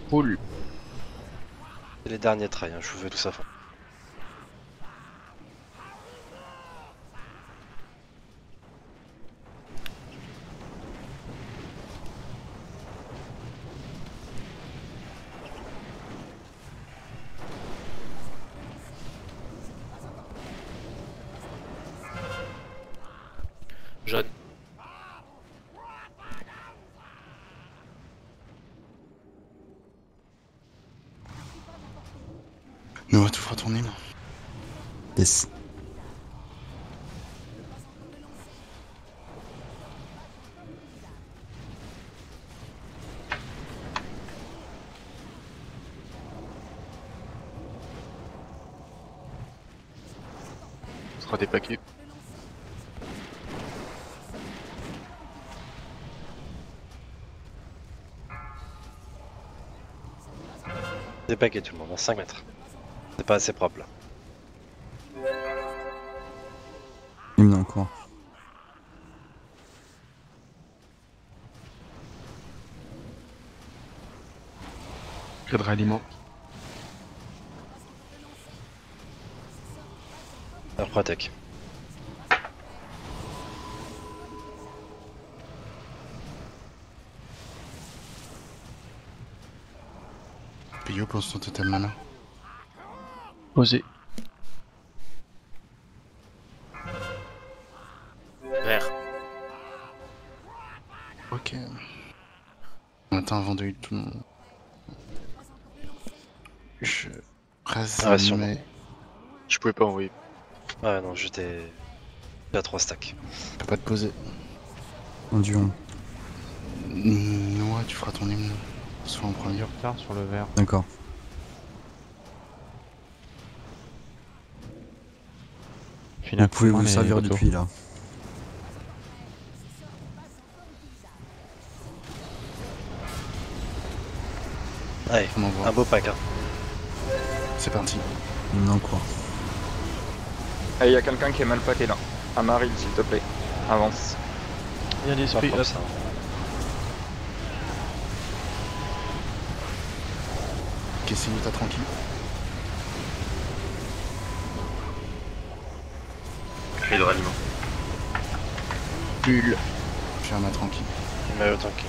Roule. C'est les derniers trails, hein, je vous fais tout ça. Jaune. Mais on va tout faire tourner là. Yes. Ce sera des paquets. Des paquets tout le monde, à 5 mètres. C'est pas assez propre là. Hymne en cours. Clé de ralliement. Alors protec. Pio pose son totem mana. Posé. Vert. Ok. On attend avant de heal tout le monde. Je reste Ah ouais, sûrement. mais Je pouvais pas envoyer. Ouais, non, j'étais à 3 stacks. je peux pas te poser. En duon. Ouais, tu feras ton hymne. Soit en premier. Retard sur le vert. D'accord. Vous pouvez vous servir du puits là. Allez, On envoie. un beau pack hein. C'est parti. Hymne en cours. Et il y a quelqu'un qui est mal paqué là. Amaril, s'il te plaît. Avance. Bien Pas d'esprit, propre, hop. ça. Ok, c'est nous, t'as tranquille. Clé de ralliement. Bulle. Je ferme tranquille. Maillot tranquille.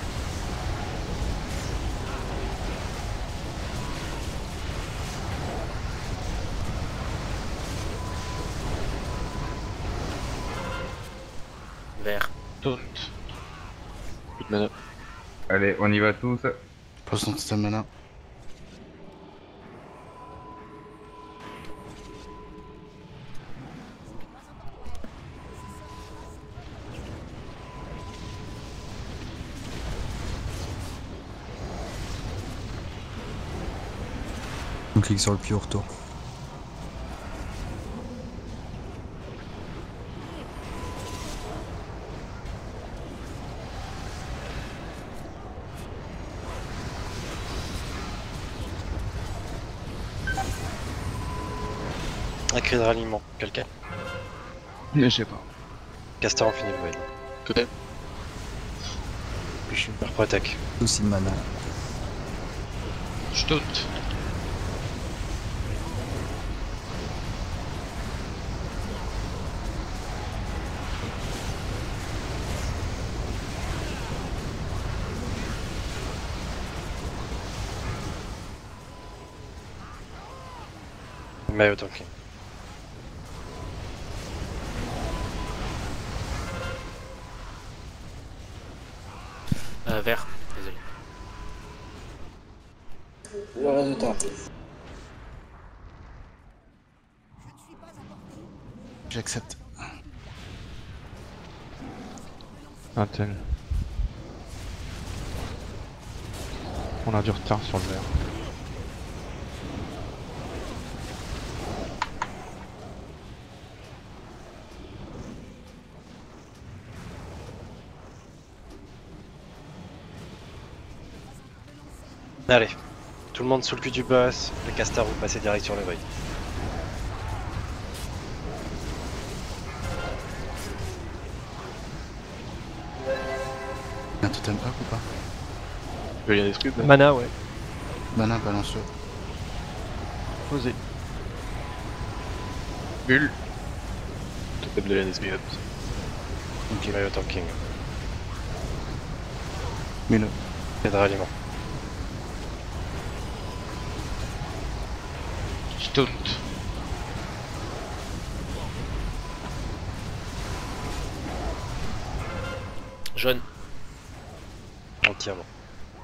Vert. Taunt. Plus de mana. Allez, on y va tous. Pose ton totem mana. On clique sur le puits au retour. Un cri de ralliement, quelqu'un. Mais je sais pas. Caster en finit le void. Totem. Alors protec. Aussi de mana. Je taunt. Maillot tranquille. Vert. Désolé. J'accepte. Un tel. On a du retard sur le vert. Allez, tout le monde sous le cul du boss. Les casters vous passez direct sur le void. Un totem up ou pas? Tu veux lire des trucs là? Mana, ouais. Mana, balance-le. Posé. Bulle. Totem de l'NSB up. Ok, maillot tanking. Mets-le. Et de ralliement. Stout. Jaune. Entièrement.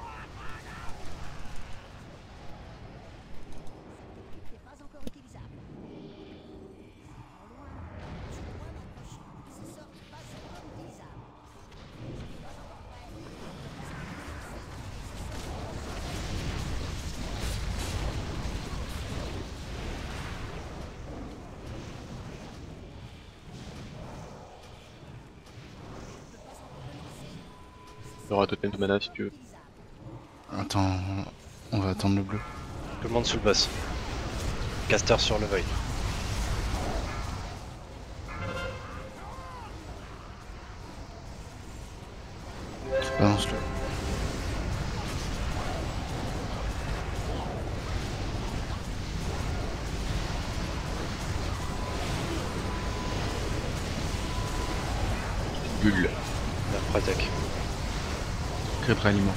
Il y aura totem de mana si tu veux. Attends, on va attendre le bleu. Tout le monde sous le boss. Caster sur le void. Balance-le. Bulle. Mer protec. Crêpe ralliement.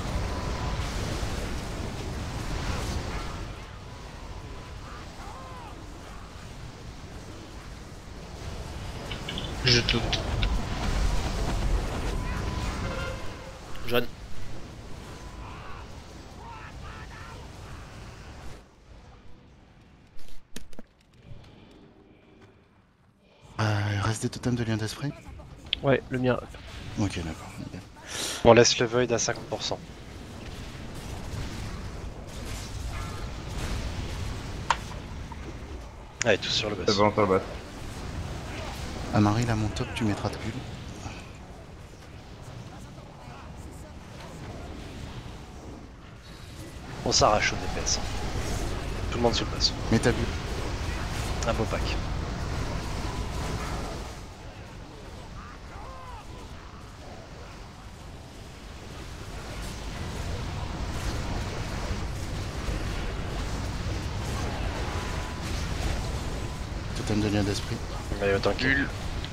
Je doute. Jaune. Il reste des totems de lien d'esprit? Ouais, le mien. Ok, d'accord. Bien. On laisse le void à 50%. Allez, tous sur le C'est boss. bon, sur le bas. Amari, là, mon top, tu mettras ta bulle. On s'arrache au DPS. Tout le monde sous le boss. Mets ta bulle. Un beau pack. Totem de lien d'esprit. Maillot tanking. Bulle.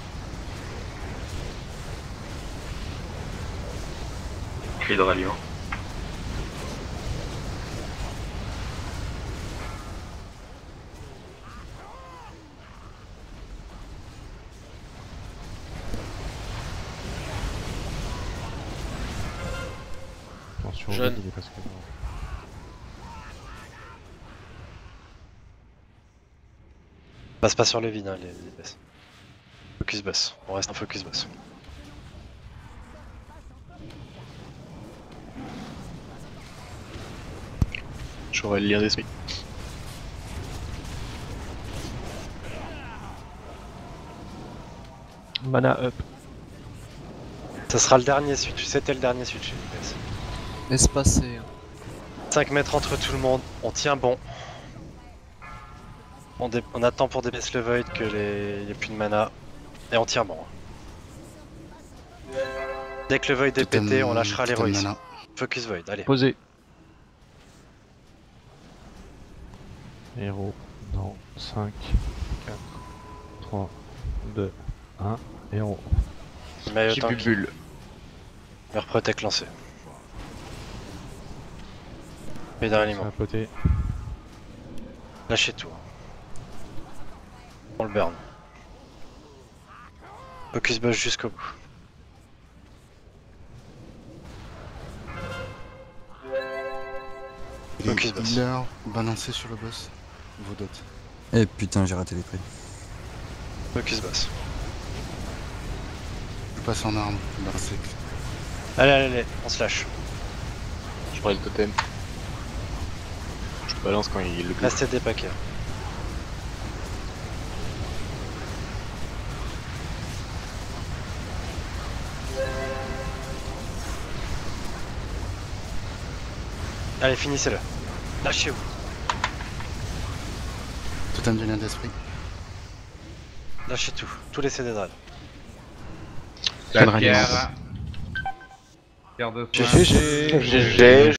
Clé de ralliement. Attention, Jaune. il est presque mort. Passe pas sur le vide, hein, les DPS. Focus boss. On reste en focus boss. J'aurai le lien d'esprit. Mana up. Ça sera le dernier switch. C'était le dernier switch chez DPS. Espacé. 5 mètres entre tout le monde. On tient bon. On attend pour DPS le void que les plus de mana. Et on tire bon. Dès que le void est pété, on lâchera les totem héros ici. mana. Focus void, allez. Posé. Héros dans 5, 4, 3, 2, 1. Héros. Maillot J'ai plus tank. bulle. Mer protect lancé. Et d'un Ça aliment. a poté. Lâchez tout. On le burn. Focus boss jusqu'au bout. Les Focus boss. healers balancés sur le boss. Vos dots. Eh putain, j'ai raté les prix. Focus boss. Je passe en arme. Dans le sec. Allez, allez, allez, on se lâche. Je prends le totem. Je balance quand il le Restez des paquets. Allez, finissez-le. Lâchez-vous. Totem de lien d'esprit. Lâchez tout. Tout laissez des drags. La Ralliement. pierre. Pierre de soin. GG.